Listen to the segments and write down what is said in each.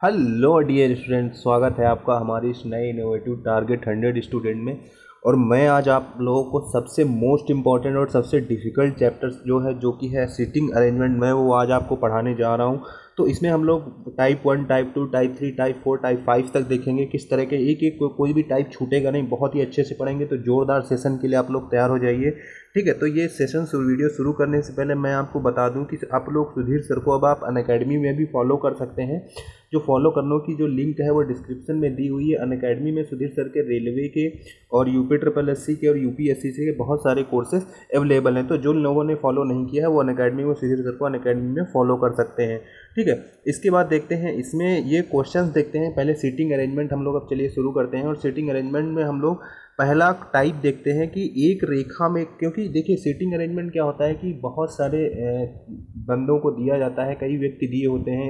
Hello dear student, स्वागत है आपका हमारी इस नए इनोवेटिव टारगेट 100 स्टूडेंट में। और मैं आज आप लोगों को सबसे मोस्ट इम्पॉर्टेंट और सबसे डिफ़िकल्ट चैप्टर्स जो कि है सीटिंग अरेंजमेंट, मैं वो आज आपको पढ़ाने जा रहा हूँ। तो इसमें हम लोग type 1, type 2, type 3, type 4, type 5 तक देखेंगे। किस तरह के एक एक कोई भी टाइप छूटेगा नहीं, बहुत ही अच्छे से पढ़ेंगे। तो ज़ोरदार सेशन के लिए आप लोग तैयार हो जाइए, ठीक है। तो ये सेशन वीडियो शुरू करने से पहले मैं आपको बता दूं कि आप लोग सुधीर सर को अब आप अनअकैडमी में भी फॉलो कर सकते हैं। जो फॉलो करने की जो लिंक है वो डिस्क्रिप्शन में दी हुई है। अनअकैडमी में सुधीर सर के रेलवे के और UPSSC के और UPSC के बहुत सारे कोर्सेज अवेलेबल हैं। तो जो लोगों ने फॉलो नहीं किया है वो अनअकैडमी में सुधीर सर को अनअकैडमी में फॉलो कर सकते हैं, ठीक है। इसके बाद देखते हैं इसमें ये क्वेश्चंस देखते हैं। पहले सीटिंग अरेंजमेंट हम लोग अब चलिए शुरू करते हैं। और सीटिंग अरेंजमेंट में हम लोग पहला टाइप देखते हैं कि एक रेखा में, क्योंकि देखिए सीटिंग अरेंजमेंट क्या होता है कि बहुत सारे बंदों को दिया जाता है, कई व्यक्ति दिए होते हैं,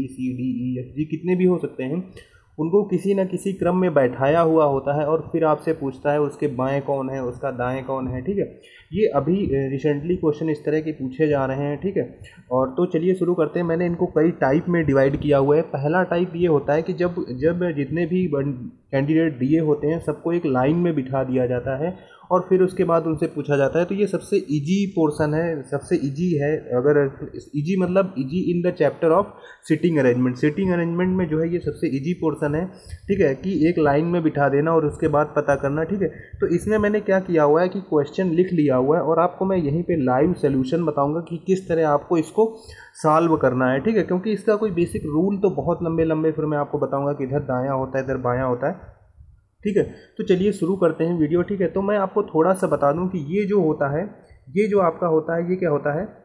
ABCDEFG कितने भी हो सकते हैं, उनको किसी न किसी क्रम में बैठाया हुआ होता है और फिर आपसे पूछता है उसके बाएं कौन है, उसका दाएं कौन है, ठीक है। ये अभी रिसेंटली क्वेश्चन इस तरह के पूछे जा रहे हैं, ठीक है। और तो चलिए शुरू करते हैं। मैंने इनको कई टाइप में डिवाइड किया हुआ है। पहला टाइप ये होता है कि जब जब जितने भी कैंडिडेट दिए होते हैं सबको एक लाइन में बिठा दिया जाता है और फिर उसके बाद उनसे पूछा जाता है। तो ये सबसे इजी पोर्शन है, सबसे इजी है। अगर इजी मतलब easy in the chapter of seating arrangement. Seating arrangement में जो है ये सबसे इजी पोर्शन है, ठीक है, कि एक लाइन में बिठा देना और उसके बाद पता करना, ठीक है। तो इसमें मैंने क्या किया हुआ है कि क्वेश्चन लिख लिया हुआ है और आपको मैं यहीं पे लाइव सोल्यूशन बताऊंगा कि किस तरह आपको इसको सॉल्व करना है, ठीक है। क्योंकि इसका कोई बेसिक रूल तो बहुत लंबे लंबे फिर मैं आपको बताऊंगा कि इधर दायां होता है, इधर बायां होता है, ठीक है। तो चलिए शुरू करते हैं वीडियो, ठीक है। तो मैं आपको थोड़ा सा बता दूं कि ये जो होता है, ये जो आपका होता है, ये क्या होता है,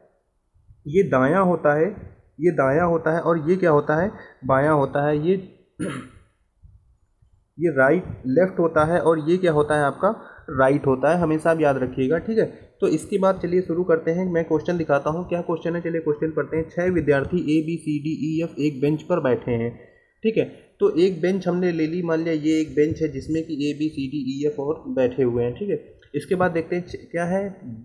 ये दायां होता है, ये दायां होता है, और ये क्या होता है, बायां होता है। ये राइट लेफ्ट होता है और ये क्या होता है आपका राइट होता है। हमेशा आप याद रखिएगा, ठीक है। तो इसके बाद चलिए शुरू करते हैं। मैं क्वेश्चन दिखाता हूँ क्या क्वेश्चन है। चलिए क्वेश्चन पढ़ते हैं। 6 विद्यार्थी ABCDEF एक बेंच पर बैठे हैं, ठीक है। तो एक बेंच हमने ले ली, मान लिया ये एक बेंच है जिसमें कि ABCDEF और बैठे हुए हैं, ठीक है। इसके बाद देखते हैं क्या है,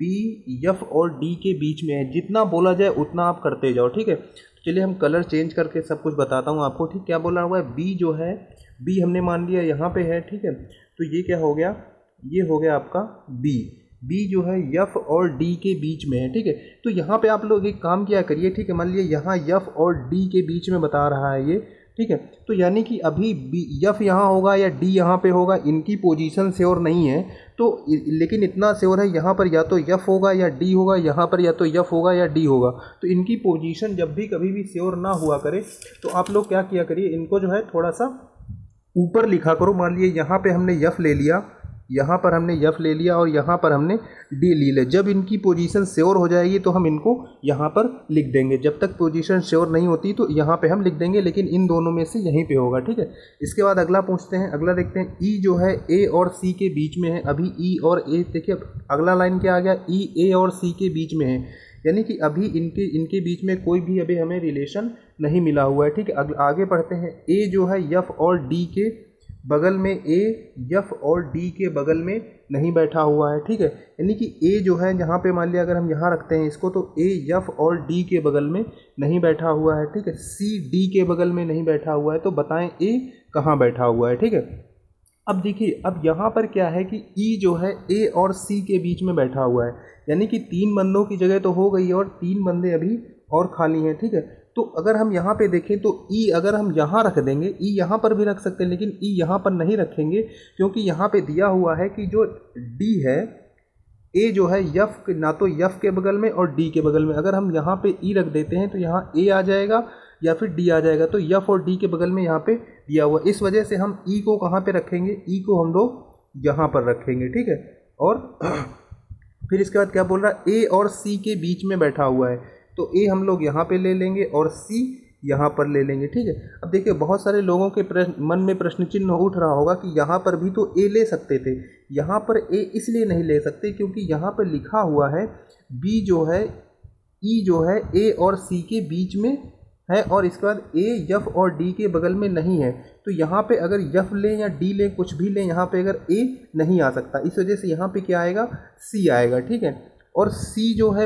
BF और D के बीच में है। जितना बोला जाए उतना आप करते जाओ, ठीक है। चलिए हम कलर चेंज करके सब कुछ बताता हूँ आपको, ठीक। क्या बोला हुआ है, बी जो है, बी हमने मान लिया यहाँ पे है, ठीक है। तो ये क्या हो गया, ये हो गया आपका बी। बी जो है F और D के बीच में है, ठीक है। तो यहाँ पे आप लोग एक काम किया करिए, ठीक है। मान लीजिए यहाँ F और D के बीच में बता रहा है ये, ठीक है। तो यानी कि अभी F यहाँ होगा या D यहाँ पे होगा, इनकी पोजीशन श्योर नहीं है। तो लेकिन इतना श्योर है, यहाँ पर या तो F होगा या D होगा, यहाँ पर या तो F होगा या D होगा। तो इनकी पोजीशन जब भी कभी भी श्योर ना हुआ करे तो आप लोग क्या किया करिए, इनको जो है थोड़ा सा ऊपर लिखा करो। मान लीजिए यहाँ पे हमने F ले लिया, यहाँ पर हमने F ले लिया और यहाँ पर हमने D ले लिया। जब इनकी पोजीशन श्योर हो जाएगी तो हम इनको यहाँ पर लिख देंगे। जब तक पोजीशन श्योर नहीं होती तो यहाँ पे हम लिख देंगे, लेकिन इन दोनों में से यहीं पे होगा, ठीक है। इसके बाद अगला पूछते हैं, अगला देखते हैं। E जो है A और C के बीच में है। अभी E और A, देखिए अगला लाइन क्या आ गया, E A और C के बीच में है, यानी कि अभी इनके बीच में कोई भी अभी हमें रिलेशन नहीं मिला हुआ है, ठीक है। आगे पढ़ते हैं। A जो है F और D के बगल में, A F और D के बगल में नहीं बैठा हुआ है, ठीक है। यानी कि A जो है, जहाँ पे मान लिया अगर हम यहाँ रखते हैं इसको, तो A F और D के बगल में नहीं बैठा हुआ है, ठीक है। C D के बगल में नहीं बैठा हुआ है। तो बताएं A कहाँ बैठा हुआ है, ठीक है। अब देखिए, अब यहाँ पर क्या है कि E जो है A और C के बीच में बैठा हुआ है, यानी कि 3 बंदों की जगह तो हो गई और 3 बंदे अभी और खाली हैं, ठीक है। तो अगर हम यहाँ पे देखें तो E अगर हम यहाँ रख देंगे, E यहाँ पर भी रख सकते हैं, लेकिन E यहाँ पर नहीं रखेंगे क्योंकि यहाँ पे दिया हुआ है कि जो D है, A जो है F ना तो F के बगल में और D के बगल में। अगर हम यहाँ पे E रख देते हैं तो यहाँ A आ जाएगा या फिर D आ जाएगा। तो F और D के बगल में यहाँ पे दिया हुआ, इस वजह से हम E को कहाँ पे रखेंगे, E को हम लोग यहाँ पर रखेंगे, ठीक है। और फिर इसके बाद क्या बोल रहा है, A और C के बीच में बैठा हुआ है, तो A हम लोग यहाँ पे ले लेंगे और C यहाँ पर ले लेंगे, ठीक है। अब देखिए बहुत सारे लोगों के मन में प्रश्न चिन्ह उठ रहा होगा कि यहाँ पर भी तो A ले सकते थे, यहाँ पर A इसलिए नहीं ले सकते क्योंकि यहाँ पर लिखा हुआ है B जो है, E जो है A और C के बीच में है और इसके बाद A F और D के बगल में नहीं है। तो यहाँ पे अगर F लें या D लें, कुछ भी लें, यहाँ पे अगर A नहीं आ सकता, इस वजह से यहाँ पे क्या आएगा, C आएगा, ठीक है। और C जो है वो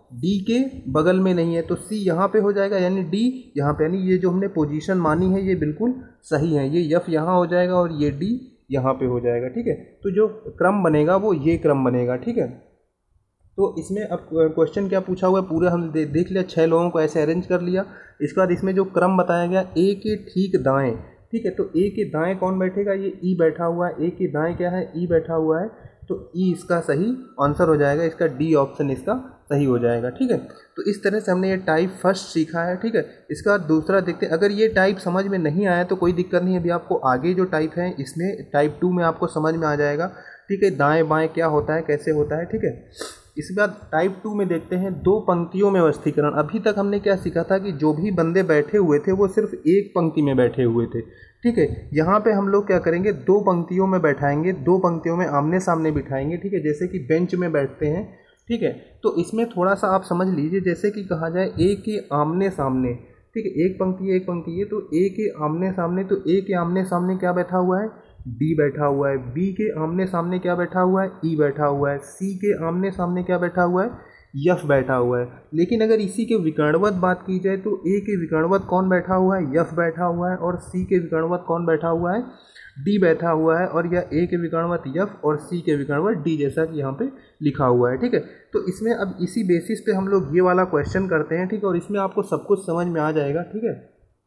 डी के बगल में नहीं है, तो सी यहाँ पे हो जाएगा, यानी डी यहाँ पे, यानी ये जो हमने पोजीशन मानी है ये बिल्कुल सही है। ये यफ यहाँ हो जाएगा और ये डी यहाँ पे हो जाएगा, ठीक है। तो जो क्रम बनेगा वो ये क्रम बनेगा, ठीक है। तो इसमें अब क्वेश्चन क्या पूछा हुआ है, पूरा हम देख लिया, 6 लोगों को ऐसे अरेंज कर लिया। इसके बाद इसमें जो क्रम बताया गया, ए के ठीक दाएं, ठीक है। तो ए के दाएं कौन बैठेगा, ये ई बैठा हुआ है। ए के दाएं क्या है, ई बैठा हुआ है, तो ई इसका सही आंसर हो जाएगा, इसका डी ऑप्शन इसका सही हो जाएगा, ठीक है। तो इस तरह से हमने ये टाइप फर्स्ट सीखा है, ठीक है। इसके बाद दूसरा देखते हैं। अगर ये टाइप समझ में नहीं आया तो कोई दिक्कत नहीं है, अभी आपको आगे जो टाइप है इसमें टाइप 2 में आपको समझ में आ जाएगा, ठीक है। दाएं बाएं क्या होता है, कैसे होता है, ठीक है। इसके बाद टाइप 2 में देखते हैं 2 पंक्तियों में व्यवस्थीकरण। अभी तक हमने क्या सीखा था कि जो भी बंदे बैठे हुए थे वो सिर्फ एक पंक्ति में बैठे हुए थे, ठीक है। यहाँ पे हम लोग क्या करेंगे, 2 पंक्तियों में बैठाएंगे, 2 पंक्तियों में आमने सामने बिठाएंगे, ठीक है। जैसे कि बेंच में बैठते हैं, ठीक है। तो इसमें थोड़ा सा आप समझ लीजिए, जैसे कि कहा जाए ए के आमने सामने, ठीक है। एक पंक्ति है, तो ए के आमने सामने, तो ए के आमने सामने क्या बैठा हुआ है, डी बैठा हुआ है। बी के आमने सामने क्या बैठा हुआ है, ई बैठा हुआ है। सी के आमने सामने क्या बैठा हुआ है, यफ बैठा हुआ है। लेकिन अगर इसी के विकर्णवत बात की जाए तो ए के विकर्णवत कौन बैठा हुआ है, यफ बैठा हुआ है, और सी के विकर्णवत कौन बैठा हुआ है, डी बैठा हुआ है, और यह ए के विकर्णवत यफ और सी के विकर्णवत डी, जैसा कि यहाँ पे लिखा हुआ है, ठीक है। तो इसमें अब इसी बेसिस पे हम लोग ये वाला क्वेश्चन करते हैं, ठीक है। और इसमें आपको सब कुछ समझ में आ जाएगा, ठीक है।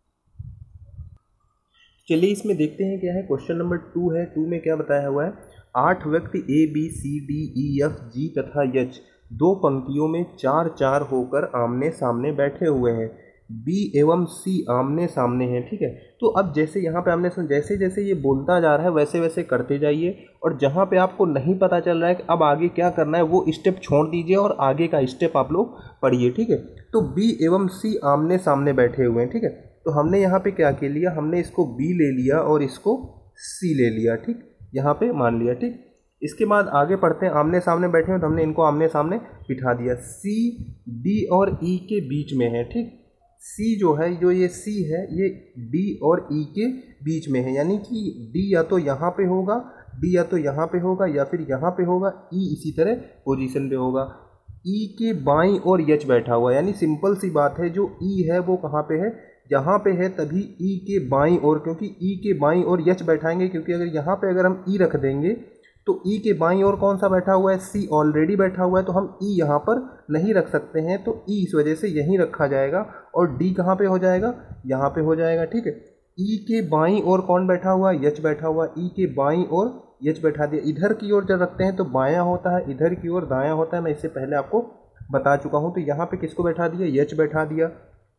चलिए इसमें देखते हैं क्या है। क्वेश्चन नंबर 2 है। 2 में क्या बताया हुआ है, 8 व्यक्ति A B C D E F G तथा एच 2 पंक्तियों में 4-4 होकर आमने सामने बैठे हुए हैं। बी एवं सी आमने सामने हैं, ठीक है। तो अब जैसे यहाँ पे आमने सामने, जैसे जैसे ये बोलता जा रहा है वैसे वैसे करते जाइए, और जहाँ पे आपको नहीं पता चल रहा है कि अब आगे क्या करना है वो स्टेप छोड़ दीजिए और आगे का स्टेप आप लोग पढ़िए, ठीक है। तो बी एवं सी आमने सामने बैठे हुए हैं, ठीक है। तो हमने यहाँ पे क्या के लिया, हमने इसको बी ले लिया और इसको सी ले लिया, ठीक, यहाँ पे मान लिया, ठीक। इसके बाद आगे पढ़ते हैं। आमने सामने बैठे हैं तो हमने इनको आमने सामने बिठा दिया। सी डी और ई के बीच में है, ठीक। सी जो है, जो ये सी है, ये डी और ई के बीच में है, यानी कि डी या तो यहाँ पे होगा, डी या तो यहाँ पे होगा, या फिर यहाँ पे होगा, ई इसी तरह पोजीशन पे होगा। ई के बाईं और यच बैठा हुआ, यानी सिंपल सी बात है, जो ई है वो कहाँ पे है, यहाँ पे है, तभी ई के बाईं ओर, क्योंकि ई के बाईं ओर यच बैठाएंगे, क्योंकि अगर यहाँ पे अगर हम ई रख देंगे तो ई के बाईं ओर कौन सा बैठा हुआ है, सी ऑलरेडी बैठा हुआ है, तो हम ई यहाँ पर नहीं रख सकते हैं, तो ई इस वजह से यहीं रखा जाएगा। और डी कहाँ पे हो जाएगा, यहाँ पे हो जाएगा, ठीक है। ई के बाईं ओर कौन बैठा हुआ है, यच बैठा हुआ, ई के बाईं ओर यच बैठा दिया। इधर की ओर जब रखते हैं तो बायां होता है, इधर की ओर दायां होता है, मैं इससे पहले आपको बता चुका हूँ। तो यहाँ पे किसको बैठा दिया, यच बैठा दिया।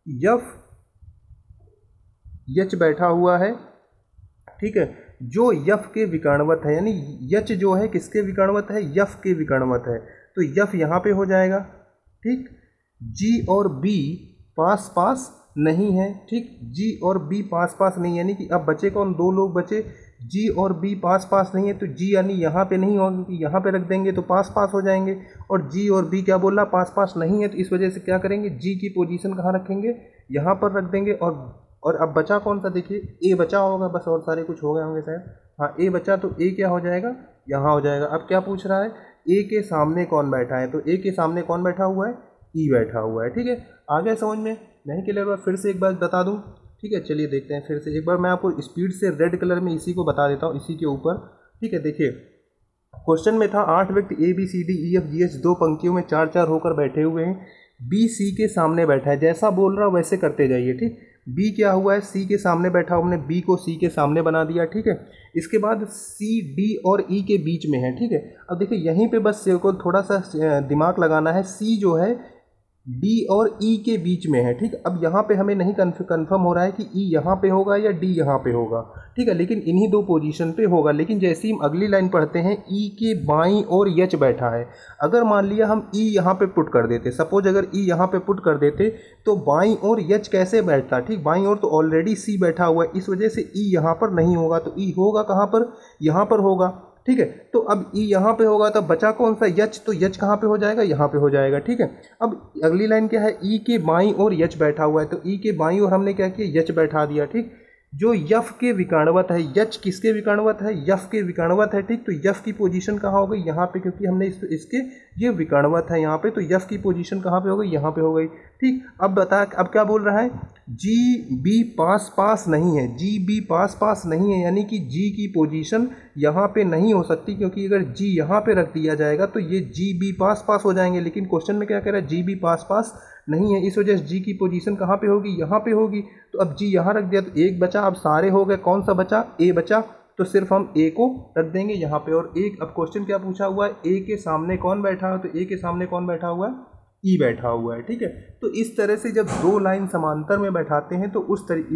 यच बैठा हुआ है, ठीक है, जो यफ के विकर्णवत है, यानी यच जो है किसके विकर्णवत है, यफ के विकर्णवत है, तो यफ यहाँ पे हो जाएगा, ठीक। जी और बी पास पास नहीं है, ठीक। जी और बी पास पास नहीं, यानी कि अब बचे कौन, 2 लोग बचे, जी और बी पास पास नहीं है, तो जी यानी यहाँ पे नहीं होगा, क्योंकि यहाँ पे रख देंगे तो पास पास हो जाएंगे, और जी और बी क्या बोल रहा, पास पास नहीं है, तो इस वजह से क्या करेंगे, जी की पोजीशन कहाँ रखेंगे, यहाँ पर रख देंगे। और अब बचा कौन सा, देखिए ए बचा होगा बस, और सारे कुछ हो गए होंगे शायद, हाँ ए बचा, तो ए क्या हो जाएगा, यहाँ हो जाएगा। अब क्या पूछ रहा है, ए के सामने कौन बैठा है, तो ए के सामने कौन बैठा हुआ है, ई बैठा हुआ है, ठीक है। आगे समझ में नहीं क्लियर, फिर से एक बार बता दूँ, ठीक है। चलिए देखते हैं फिर से एक बार, मैं आपको स्पीड से रेड कलर में इसी को बता देता हूँ, इसी के ऊपर, ठीक है। देखिए क्वेश्चन में था 8 व्यक्ति A B C D E F G H 2 पंक्तियों में 4-4 होकर बैठे हुए हैं। बी सी के सामने बैठा है, जैसा बोल रहा वैसे करते जाइए, ठीक। बी क्या हुआ है, सी के सामने बैठा, हमने बी को सी के सामने बना दिया, ठीक है। इसके बाद सी डी और ई के बीच में है, ठीक है। अब देखिए यहीं पे बस को थोड़ा सा दिमाग लगाना है, सी जो है डी और ई के बीच में है, ठीक। अब यहाँ पे हमें नहीं कन्फर्म हो रहा है कि ई यहाँ पे होगा या डी यहाँ पे होगा, ठीक है, लेकिन इन्हीं 2 पोजीशन पे होगा। लेकिन जैसे ही हम अगली लाइन पढ़ते हैं, ई के बाईं ओर यच बैठा है, अगर मान लिया हम ई यहाँ पे पुट कर देते, सपोज अगर ई यहाँ पे पुट कर देते, तो बाईं ओर यच कैसे बैठता, ठीक। बाईं ओर तो ऑलरेडी सी बैठा हुआ है, इस वजह से ई यहाँ पर नहीं होगा, तो ई होगा कहाँ पर, यहाँ पर होगा, ठीक है। तो अब ई यहाँ पे होगा, तब बचा कौन सा, यच, तो यच कहाँ पे हो जाएगा, यहाँ पे हो जाएगा, ठीक है। अब अगली लाइन क्या है, ई के बाईं ओर यच बैठा हुआ है, तो ई के बाईं ओर हमने क्या किया, यच बैठा दिया, ठीक। जो यफ के विकर्णवत है, यच किसके विकर्णवत है, यफ के विकर्णवत है, ठीक। तो यफ की पोजीशन कहाँ हो गई, यहाँ पे, क्योंकि हमने इसके ये विकर्णवत है यहाँ पे, तो यफ की पोजीशन कहाँ पे हो गई, यहाँ पे हो गई, ठीक। अब बता, अब क्या बोल रहा है, जी बी पास पास नहीं है, जी बी पास पास नहीं है, यानी कि जी की पोजीशन यहाँ पे नहीं हो सकती, क्योंकि अगर जी यहाँ पे रख दिया जाएगा तो ये जी बी पास पास हो जाएंगे, लेकिन क्वेश्चन में क्या कह रहा है, जी बी पास पास नहीं है, इस वजह से जी की पोजीशन कहाँ पे होगी, यहाँ पे होगी। तो अब जी यहाँ रख दिया तो एक बचा, अब सारे हो गए, कौन सा बचा, ए बचा, तो सिर्फ हम ए को रख देंगे यहाँ पे। और एक, अब क्वेश्चन क्या पूछा हुआ है, ए के सामने कौन बैठा है, तो ए के सामने कौन बैठा हुआ है, ई बैठा हुआ है, ठीक है। तो इस तरह से जब दो लाइन समांतर में बैठाते हैं तो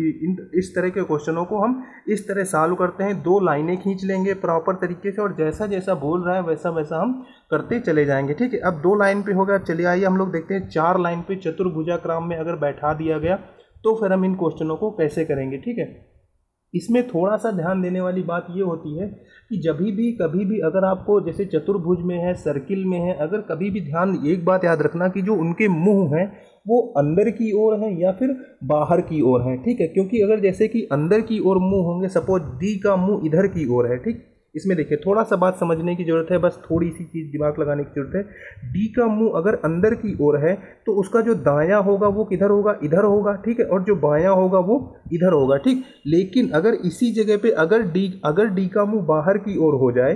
इस तरह के क्वेश्चनों को हम इस तरह सॉल्व करते हैं, दो लाइनें खींच लेंगे प्रॉपर तरीके से, और जैसा जैसा बोल रहा है वैसा वैसा हम करते चले जाएंगे, ठीक है। अब दो लाइन पे हो गया, चलिए आइए हम लोग देखते हैं चार लाइन पे चतुर्भुजाक्रम में अगर बैठा दिया गया तो फिर हम इन क्वेश्चनों को कैसे करेंगे, ठीक है। इसमें थोड़ा सा ध्यान देने वाली बात ये होती है कि जब भी कभी भी अगर आपको जैसे चतुर्भुज में है, सर्किल में है, अगर कभी भी ध्यान, एक बात याद रखना कि जो उनके मुंह हैं वो अंदर की ओर हैं या फिर बाहर की ओर हैं, ठीक है। क्योंकि अगर जैसे कि अंदर की ओर मुंह होंगे, सपोज डी का मुंह इधर की ओर है, ठीक। इसमें देखिए थोड़ा सा बात समझने की जरूरत है, बस थोड़ी सी चीज़ दिमाग लगाने की जरूरत है। डी का मुंह अगर अंदर की ओर है तो उसका जो दायां होगा वो किधर होगा, इधर होगा, ठीक है, और जो बायां होगा वो इधर होगा, ठीक। लेकिन अगर इसी जगह पे अगर डी का मुंह बाहर की ओर हो जाए,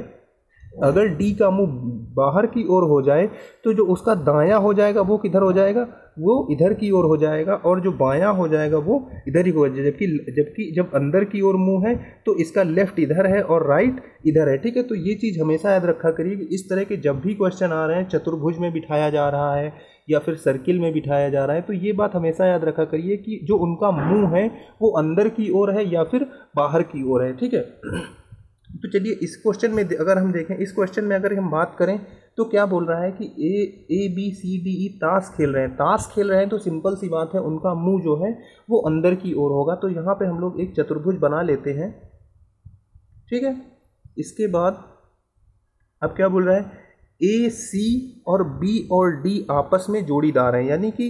अगर डी का मुंह बाहर की ओर हो जाए तो जो उसका दायां हो जाएगा वो किधर हो जाएगा, वो इधर की ओर हो जाएगा, और जो बायां हो जाएगा वो इधर ही हो जाएगा। जबकि जब अंदर की ओर मुंह है तो इसका लेफ्ट इधर है और राइट इधर है, ठीक है। तो ये चीज़ हमेशा याद रखा करिए कि इस तरह के जब भी क्वेश्चन आ रहे हैं, चतुर्भुज में बिठाया जा रहा है या फिर सर्किल में बिठाया जा रहा है, तो ये बात हमेशा याद रखा करिए कि जो उनका मुंह है वो अंदर की ओर है या फिर बाहर की ओर है, ठीक है। तो चलिए इस क्वेश्चन में अगर हम देखें, इस क्वेश्चन में अगर हम बात करें तो क्या बोल रहा है कि ए बी सी डी ई ताश खेल रहे हैं, ताश खेल रहे हैं, तो सिंपल सी बात है उनका मुंह जो है वो अंदर की ओर होगा। तो यहाँ पे हम लोग एक चतुर्भुज बना लेते हैं, ठीक है। इसके बाद अब क्या बोल रहा है, ए सी और बी और डी आपस में जोड़ीदार हैं, यानी कि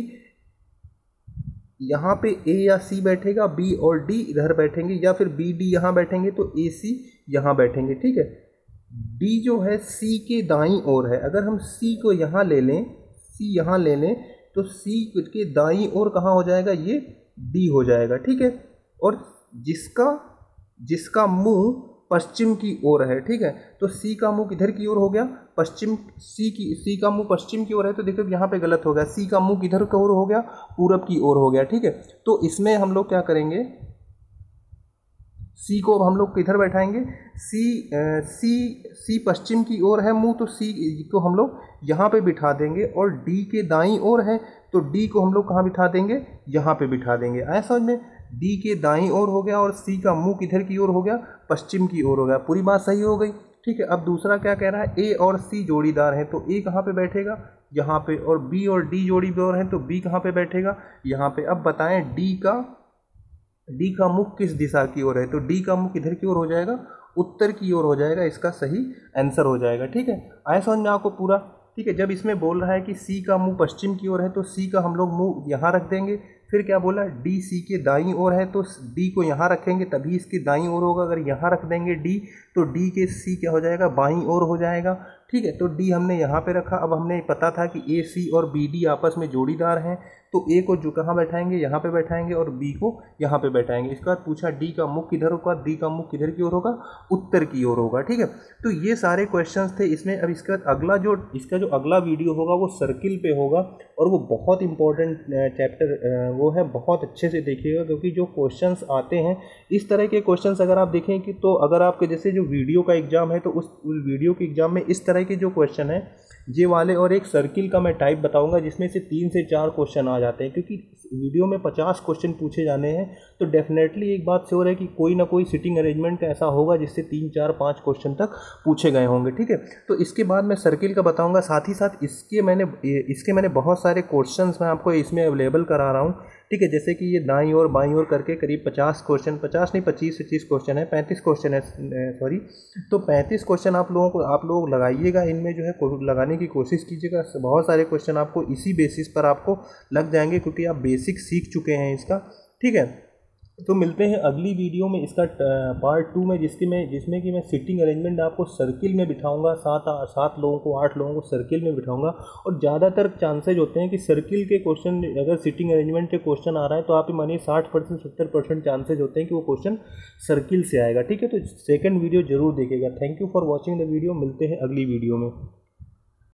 यहाँ पे ए या सी बैठेगा, बी और डी इधर बैठेंगे, या फिर बी डी यहाँ बैठेंगे तो ए सी यहाँ बैठेंगे, ठीक है। डी जो है सी के दाईं ओर है, अगर हम सी को यहाँ ले लें, सी यहाँ ले लें तो सी के दाईं ओर कहाँ हो जाएगा, ये डी हो जाएगा, ठीक है। और जिसका मुंह पश्चिम की ओर है, ठीक है। तो सी का मुंह किधर की ओर हो गया, पश्चिम, सी का मुंह पश्चिम की ओर है, तो देखो यहाँ पे गलत हो गया, सी का मुंह किधर की ओर हो गया, पूरब की ओर हो गया, ठीक है। तो इसमें हम लोग क्या करेंगे, सी को हम लोग किधर बैठाएंगे, सी पश्चिम की ओर है मुंह, तो सी को हम लोग यहाँ पे बिठा देंगे, और डी के दाईं ओर है तो डी को हम लोग कहाँ बिठा देंगे, यहाँ पे बिठा देंगे। आया समझ में, डी के दाईं ओर हो गया और सी का मुंह किधर की ओर हो गया, पश्चिम की ओर हो गया, पूरी बात सही हो गई, ठीक है। अब दूसरा क्या कह रहा है, ए और सी जोड़ीदार है, तो ए कहाँ पे बैठेगा, यहाँ पे, और बी और डी जोड़ीदार है तो बी कहाँ पे बैठेगा, यहाँ पे। अब बताएं डी का मुख किस दिशा की ओर है, तो डी का मुख किधर की ओर हो जाएगा, उत्तर की ओर हो जाएगा, इसका सही आंसर हो जाएगा, ठीक है। आया समझ में आपको पूरा, ठीक है। जब इसमें बोल रहा है कि सी का मुंह पश्चिम की ओर है तो सी का हम लोग मुंह यहाँ रख देंगे, फिर क्या बोला, डी सी के दाईं ओर है तो डी को यहाँ रखेंगे तभी इसके दाईं ओर होगा, अगर यहाँ रख देंगे डी तो डी के सी क्या हो जाएगा, बाईं ओर हो जाएगा, ठीक है। तो डी हमने यहाँ पे रखा। अब हमने पता था कि ए सी और बी डी आपस में जोड़ीदार हैं, तो ए को जो कहाँ बैठाएंगे, यहाँ पे बैठाएंगे, और बी को यहाँ पे बैठाएंगे। इसके बाद पूछा डी का मुख किधर होगा, डी का मुख किधर की ओर होगा, उत्तर की ओर होगा, ठीक है। तो ये सारे क्वेश्चंस थे इसमें। अब इसके बाद इसका जो अगला वीडियो होगा वो सर्किल पे होगा, और वो बहुत इंपॉर्टेंट चैप्टर वो है, बहुत अच्छे से देखिएगा, क्योंकि जो क्वेश्चंस आते हैं इस तरह के क्वेश्चंस अगर आप देखें कि, तो अगर आपके जैसे जो वीडियो का एग्जाम है तो उस वीडियो के एग्जाम में इस तरह के जो क्वेश्चन है ये वाले, और एक सर्किल का मैं टाइप बताऊंगा जिसमें से 3 से 4 क्वेश्चन आ जाते हैं, क्योंकि वीडियो में 50 क्वेश्चन पूछे जाने हैं, तो डेफिनेटली एक बात श्योर है कि कोई ना कोई सिटिंग अरेंजमेंट ऐसा होगा जिससे 3, 4, 5 क्वेश्चन तक पूछे गए होंगे, ठीक है। तो इसके बाद मैं सर्किल का बताऊंगा, साथ ही साथ इसके मैंने बहुत सारे क्वेश्चंस मैं आपको इसमें अवेलेबल करा रहा हूँ, ठीक है। जैसे कि ये दाईं और बाईं ओर करके करीब 50 क्वेश्चन, 50 नहीं 25 से 30 क्वेश्चन है, 35 क्वेश्चन है, सॉरी। तो 35 क्वेश्चन आप लोग लगाइएगा, इनमें जो है लगाने की कोशिश कीजिएगा। बहुत सारे क्वेश्चन आपको इसी बेसिस पर आपको लग जाएंगे, क्योंकि आप बेसिक सीख चुके हैं इसका, ठीक है। तो मिलते हैं अगली वीडियो में इसका पार्ट 2 में, जिसमें कि मैं सिटिंग अरेंजमेंट आपको सर्किल में बिठाऊंगा, सात लोगों को 8 लोगों को सर्किल में बिठाऊंगा। और ज़्यादातर चांसेज होते हैं कि सर्किल के क्वेश्चन, अगर सिटिंग अरेंजमेंट के क्वेश्चन आ रहा है तो आप मानिए 60% 70% चांसेज होते हैं कि वो क्वेश्चन सर्किल से आएगा। ठीक है, तो सेकंड वीडियो जरूर देखिएगा। Thank you for watching the video. मिलते हैं अगली वीडियो में।